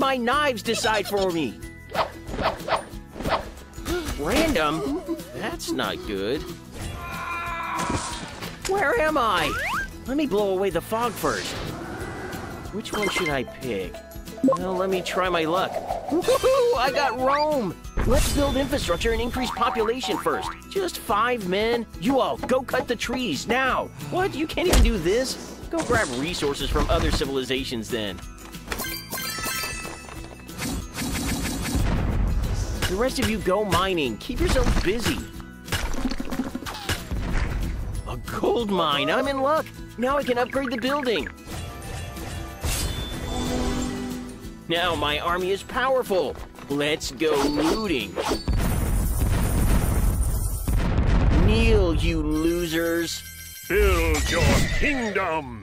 My knives decide for me. Random? That's not good. Where am I? Let me blow away the fog first. Which one should I pick? Well, let me try my luck. Woohoo! I got Rome! Let's build infrastructure and increase population first. Just 5 men? You all, go cut the trees, now! What? You can't even do this? Go grab resources from other civilizations then. The rest of you go mining. Keep yourself busy. A gold mine! I'm in luck! Now I can upgrade the building. Now my army is powerful. Let's go looting. Kneel, you losers. Build your kingdom.